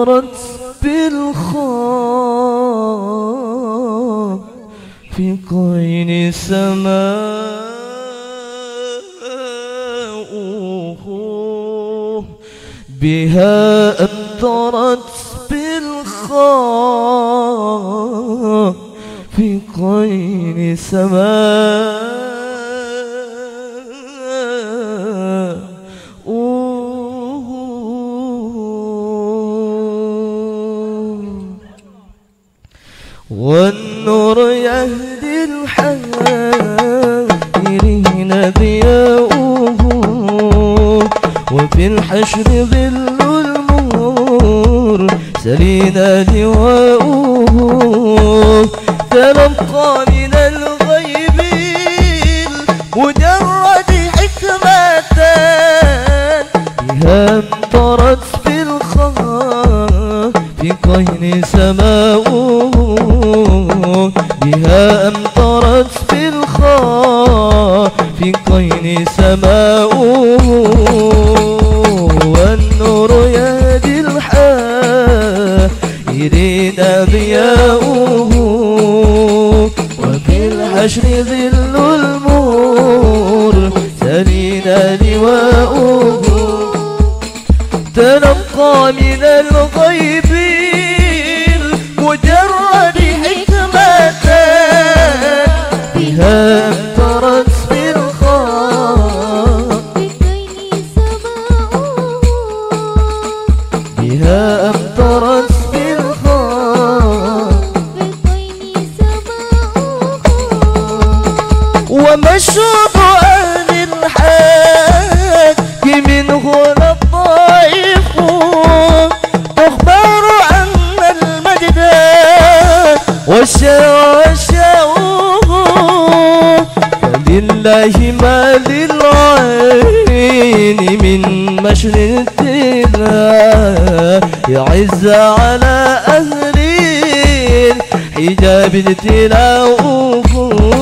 أمطرت بالخاء في قين سماؤه بها أمطرت بالخاء في قين سماؤه والنور يهدي الحائرين ضياؤه وفي الحشر ظل المرسلين لواؤه تلقى من الغيب المجرد حكمة بها امطرت في الخاء في قين سماؤه بها أمطرت في الخاء في قين سماؤه والنور يهدي الحائرين ضياؤه وفي الحشر ظل المرسلين لواؤه تلقى من الغيب المجرد حكمة بها أمطرت في الخاء بها أمطرت في الخاء ومشرب أهل الحق منه لطائف تخبر عن المجد والشاؤه فلله ما للعين من مشرقنا يعز على أهل الحجاب ابتلاؤه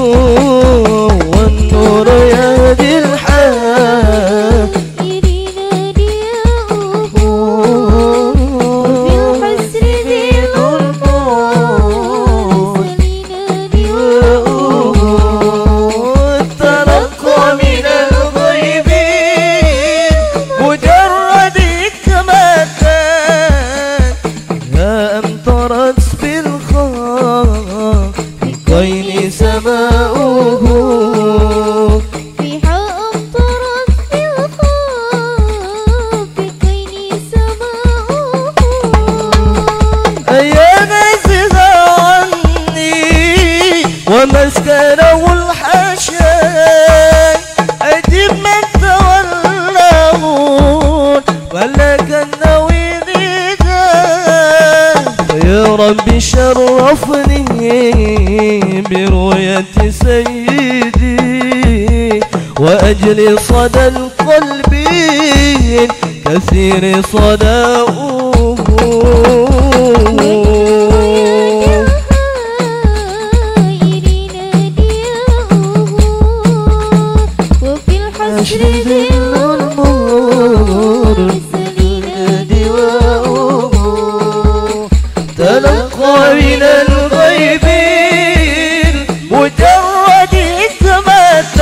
والنور يهدي الحق ومسكنه الحشاي أجب من تولون ولك النوين يا ربي شرفني برؤية سيدي وأجل صدى القلب كثير صداؤه تلقى من الغيب المجرد حكمة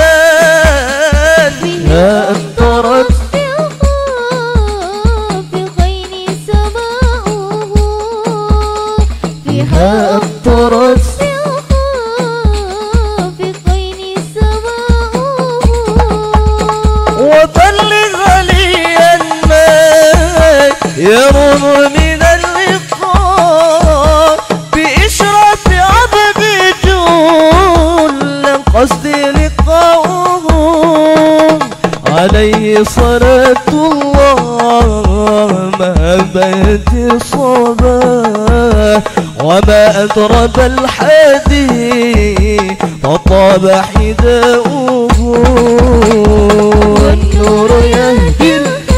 بها أمطرت في قين سماؤه بها أمطرت في قين سماؤه وبلغ لي الماء يروم من اللقاء بإشراف عبد جل قصدي لقاؤه عليه صلاة الله مهبة الصباح وما أطرب الحديث فطاب حذاؤه والنور يهدي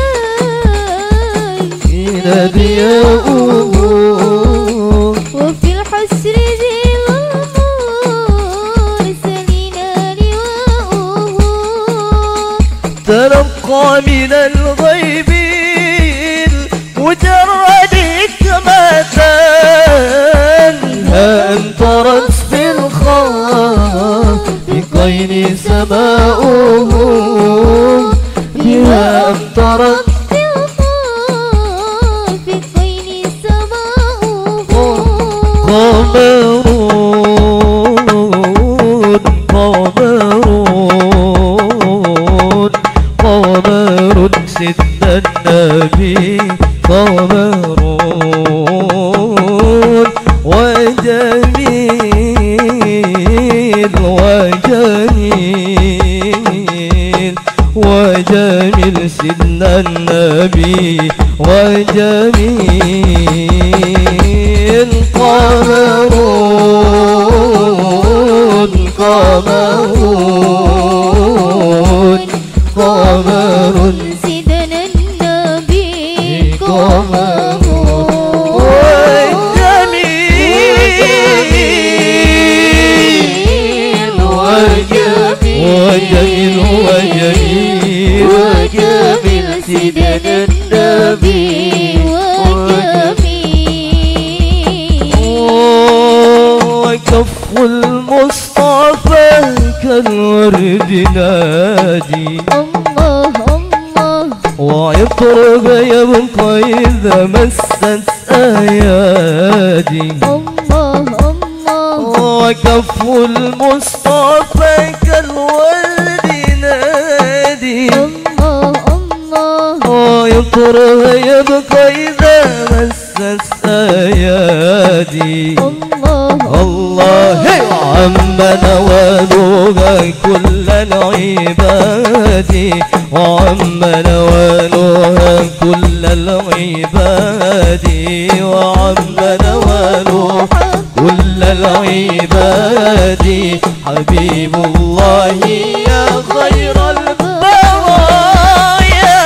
إلى ضياؤه وفي الحسر ذي المرسلين لواؤه تلقى من الغيب المجرد حكمة النبي وجميل قمرون قمرون قمر سيدنا النبي قمر وجميل وجميل سيدنا النبي وجميل وكف المصطفى كالورد نادي الله الله وعطرها يبقى إذا مست أيادي الله الله وكف المصطفى كالورد نادي الله الله وعطرها يبقى إذا مست أيادي الله عم نوالها كل العباد وعم نوالها كل العباد وعم نوالها كل العباد حبيب الله يا خير البرايا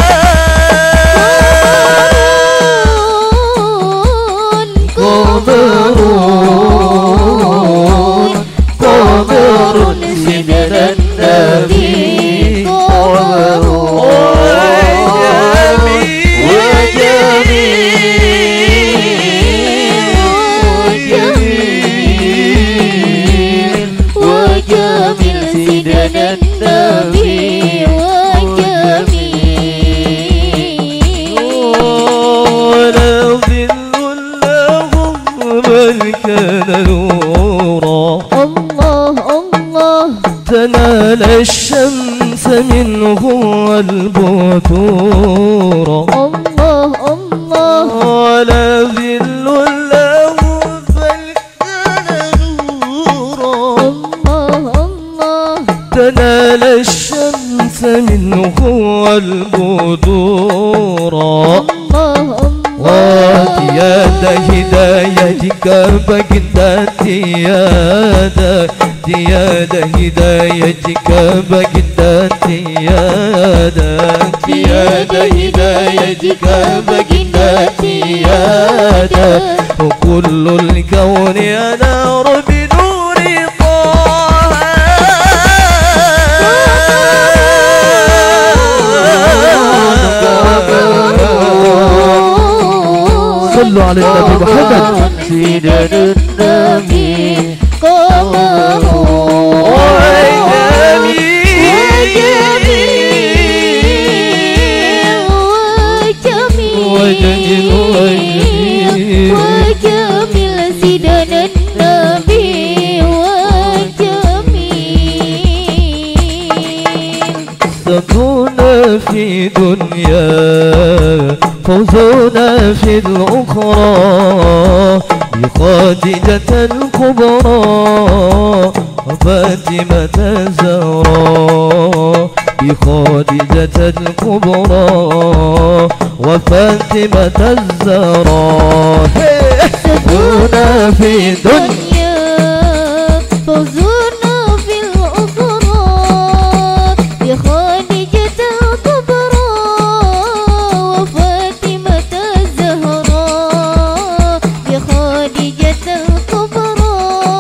قمرون قمر سيدنا النبي وجميل سيدنا النبي وجميل ولا ظل لهم بل كان نورا الله الله تنال الشمس منه البثورا الله الله ولا ظل له بل كان نورا الله الله تنال الشمس منه البذورا وتياد هدايتك بقدت تياد هدايتك بقدت تياد هدايتك بقدت وكل الكون ينار بنور طه صلوا على النبي محمد سيدنا النبي قمر وجميل سيدنا النبي وجميل سكونا في دنيا فوزنا في الأخرى بخادجة الكبرى وفاتمة الزهراء بخادجة الكبرى وفاتمة الزهراء سكونا في دنيا فوزنا في الأخرى بخادجة الكبرى وفاتمة الزهراء بخادجة الكبرى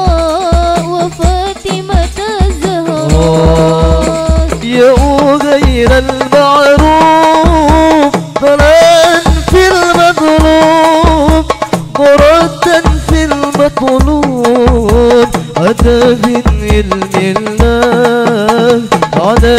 وفاتمة الزهراء يا غير المعروف ضلال في المظلوم مردا في المطلوب أتى بالعلم الله على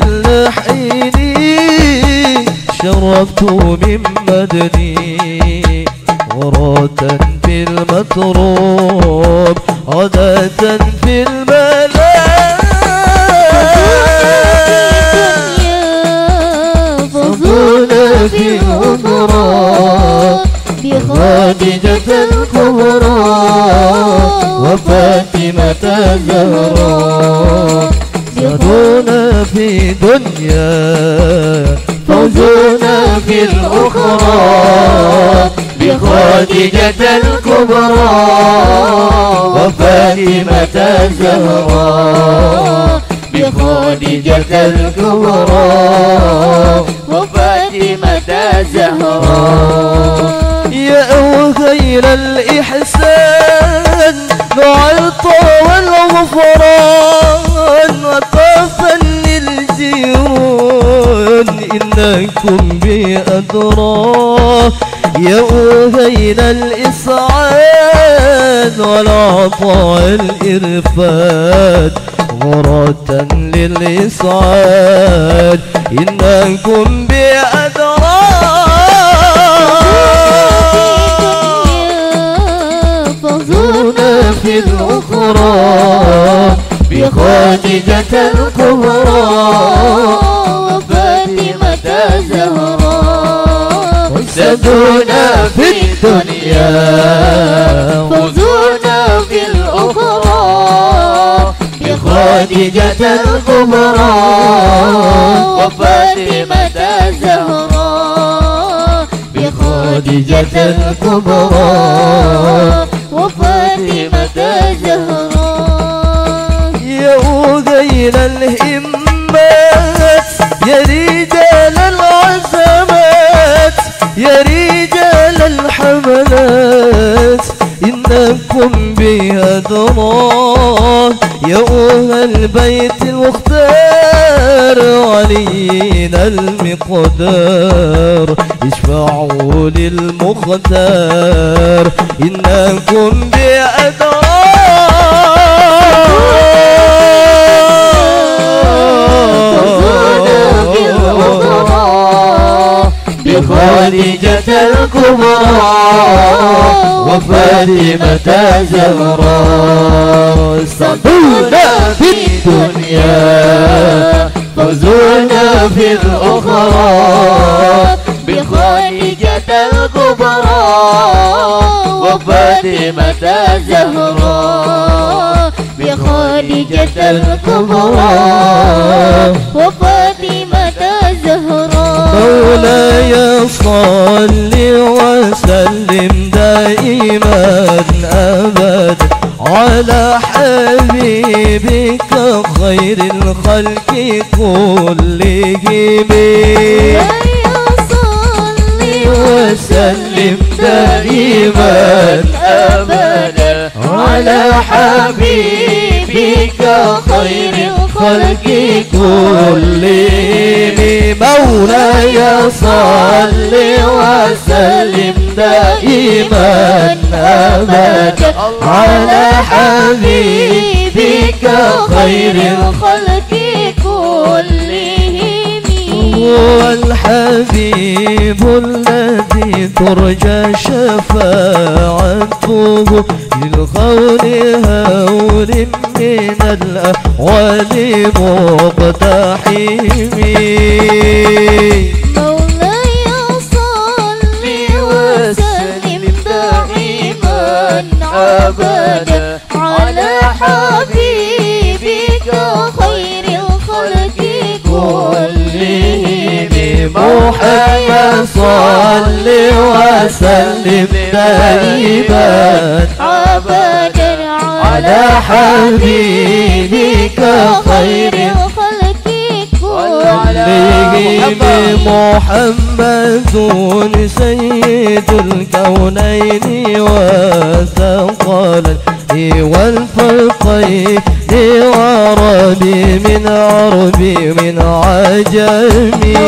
باللحين شرفت من مدني ورادا في المطروب عادة في الملاك فضونا في الأخرى بخادجة الكبرى وفاتمة الزهراء فضونا في دنيا فوزنا في الأخرى بخديجة الكبرى وفاطمة الزهراء بخديجة الكبرى وفاطمة الزهراء. يا خير الإحسان دعاء والغفران وطافا للجيران إنكم بأدرى. يا خير الإسعاد والعطاء الإرفاد غرة للإسعاد إنكم بأدرى. فوزنا في الأخرى بخديجة الكبرى وفاطمة الزهراء. سدونا في الدنيا فوزنا في الأخرى بخديجة الكبرى وفاطمة الزهراء بخديجة الكبرى وفاطمة الزهراء. يا غير الهمات يا رجال العزمات يا رجال الحملات إنكم بأدرى. يا أهل البيت المختار علينا المقدار اشفعوا للمختار إنكم بأدرى. بخديجة الكبرى وفاطمة الزهراء. صدونا في الدنيا فوزنا في الأخرى بخديجة الكبرى وفاطمة الزهراء بخديجة الكبرى وفاطمة الزهراء. مولاي صل وسلم دائما أبدا على حبيبك خير الخلق كلهم. وسلم دائما أبدا على حبيبك خير الخلق كلهم. مولاي صل وسلم دائما أبدا على حبيبك خير الخلق كلهم. هو الحبيب الذي ترجى شفاعته للقول هول من الأحوال مقتحم. مولاي صل وسلم دائما أبدا على حبيبك خير الخلق كلهم. محمد صل وسلم دائما أبدا على حبيبك خير الخلق كلهم. محمد سيد الكونين وثقلين والفرقين وعربي من عربي من عجمي.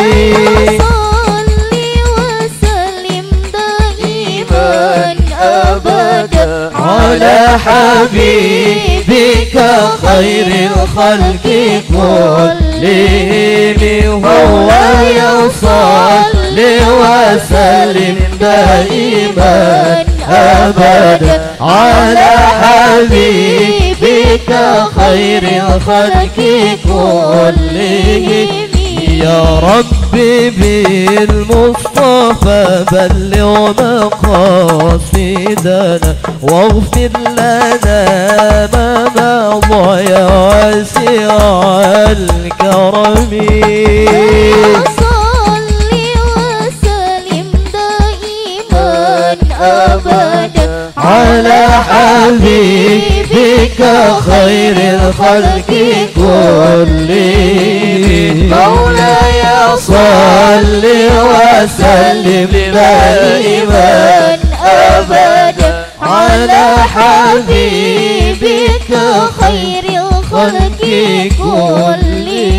على حبيبك خير الخلق كلهم. هو يصلي وسلم دائما أبدا على حبيبك خير الخلق كلهم. يا ربي بالمصطفى بلغ مقاصدنا واغفر لنا ما مضى يا واسع الكرم. أبدا على حبيبك خير الخلق كلهم مولاي صل وسلم دائما أبدا على حبيبك خير الخلق كلهم